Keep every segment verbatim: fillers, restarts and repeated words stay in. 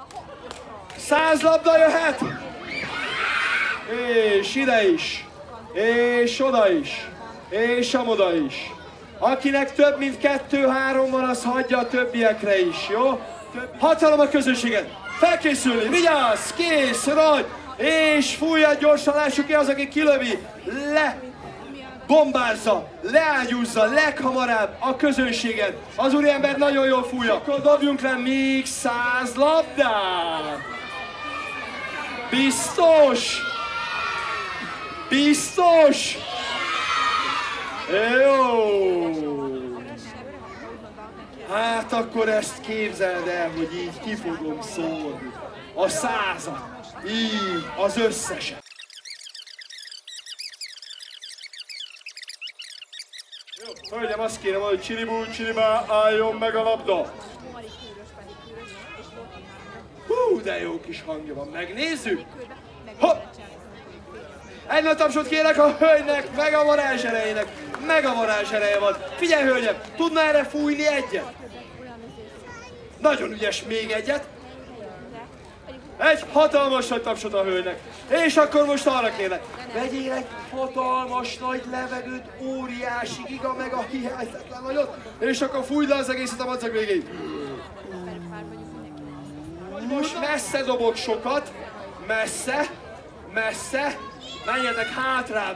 Száz labda jöhet! És ide is. És oda is. És amoda is. Akinek több mint kettő-három van, az hagyja a többiekre is, jó? Hatalom a közönséget! Felkészülni, vigyázz, kész, rajt! És fújja gyorsan, lássuk ki az, aki kilövi, le, bombázza, leágyúzza leghamarabb a közönséget. Az úriember nagyon jól fújja. Akkor dobjunk le még száz labdát. Biztos? Biztos? Jó. Hát akkor ezt képzeld el, hogy így ki fogom szólni. A százat. Így, az összeset. Jó, hölgyem, azt kérem, hogy csiribú, csiribá, álljon meg a labda. Hú, de jó kis hangja van, megnézzük. Hopp! Egy nagy tapsot kérek a hölgynek, meg a varázs erejének, meg a varázs ereje van. Figyelj, hölgyem, tudna erre fújni egyet? Nagyon ügyes, még egyet. Egy hatalmas nagy tapsot a hölgynek. És akkor most arra kérlek, vegyél egy hatalmas nagy levegőt, óriási giga meg a hihetetlen nagyot, és akkor fújd le az egészet a madzag végéig. Most messze dobok sokat, messze, messze, menjetek hátrább.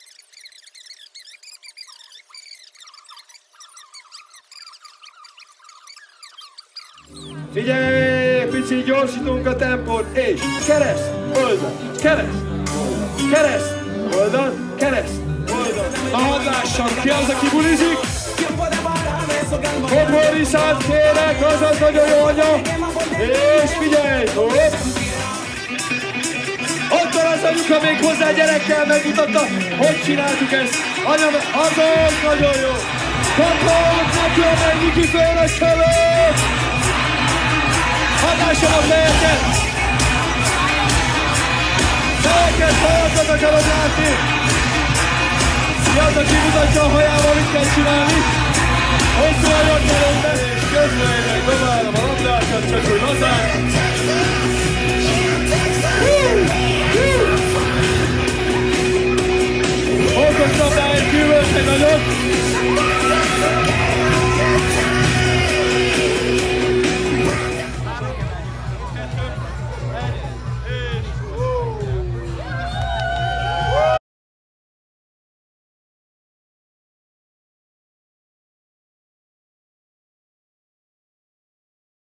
Figyelj, picit gyorsítunk a tempót, és kereszt, oldal, kereszt, oldal, kereszt, oldal, kereszt, oldal. Na hadd lássam, ki az, aki bulizik? Koporisát kérek, azaz nagyon jó anya, és figyelj, hopp! Ott van az anyuka még hozzá gyerekkel, megmutatta, hogy csináltuk ezt. Anya, azaz nagyon jó. Kapott neki a mennyi kifejlesztelőt! Hatásom a fejeket! Fejeket, fejakat akarod látni! Ki az, aki mutatja a hajával, mit kell csinálni? Hosszú anyag mellette, és közben dobálom a labdákat, csak úgy lazán. Okos labdáért kívül egy nagyot!